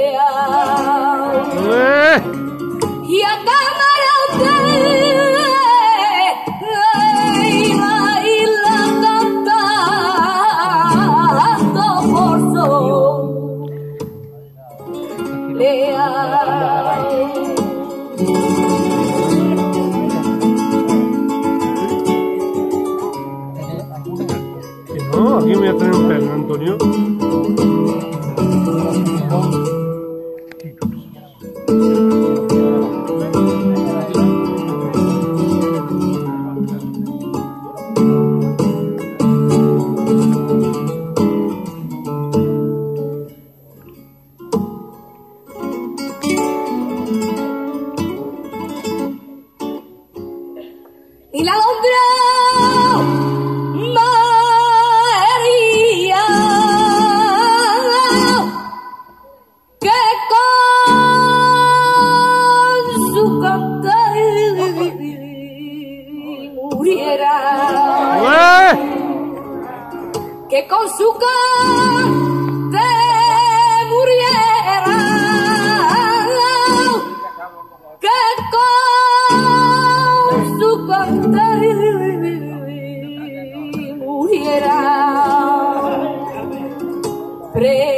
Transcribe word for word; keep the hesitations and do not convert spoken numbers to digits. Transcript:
Eh. Y a cámara y la cantando por sol leal. Que no, aquí me voy a traer un perro, Antonio. Y la alondra María que con su cantar muriera, ¡Eh! que con su cantar muriera, que con su cantar muriera.